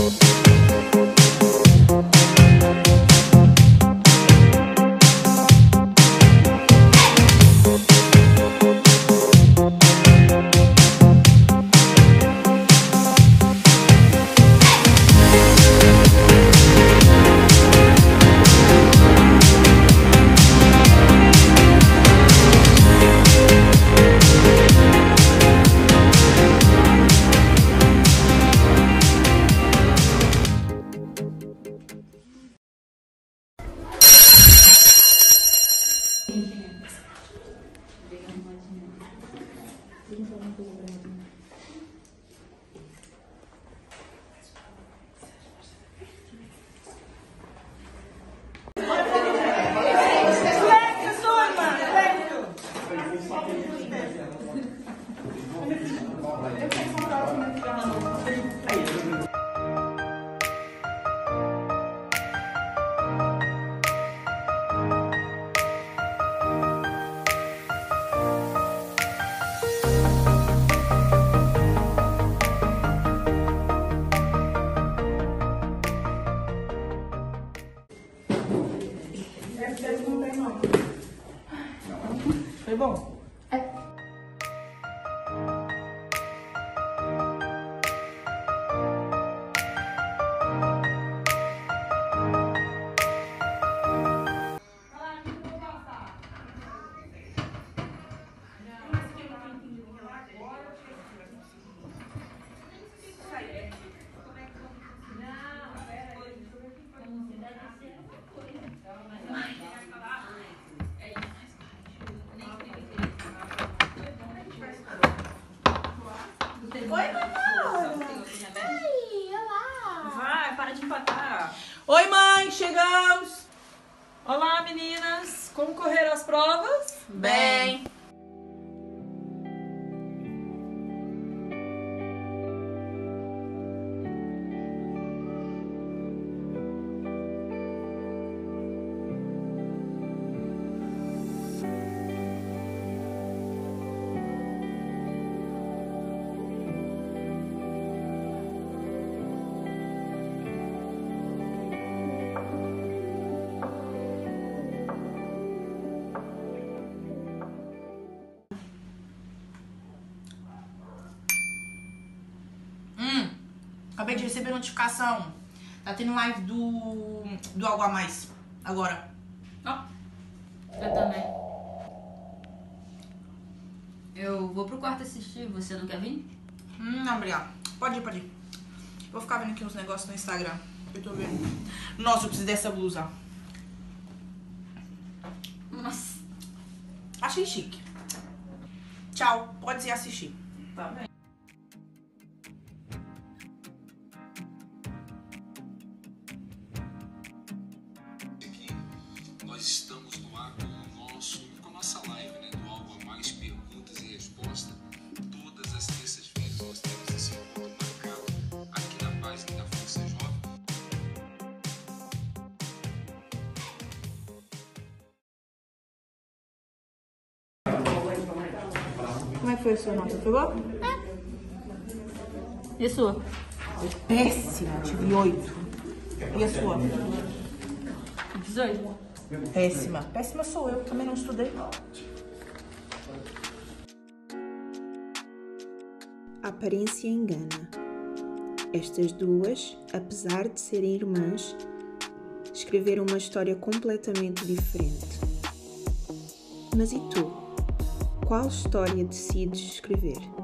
Foi bom? É. Oi, mamãe! Ai, olá! Vai, para de empatar. Oi, mãe, chegamos! Olá, meninas! Como correram as provas? Bem. Acabei de receber notificação. Tá tendo live do Algo a Mais agora. Ó, eu também. Eu vou pro quarto assistir, você não quer vir? Não, obrigada. Pode ir, pode ir. Vou ficar vendo aqui uns negócios no Instagram. Eu tô vendo. Nossa, eu preciso dessa blusa. Nossa. Achei chique. Tchau, pode ir assistir. Tá bem. Nós estamos no ar com a nossa live, né, do Algo a Mais, perguntas e respostas. Todas as terças-feiras nós temos esse encontro marcado aqui na página da Força Jovem. Como é que foi a sua nota? Foi boa? E a sua? Péssima, tive 8. E a sua? 18. Péssima. Péssima sou eu, também não estudei. A aparência engana. Estas duas, apesar de serem irmãs, escreveram uma história completamente diferente. Mas e tu? Qual história decides escrever?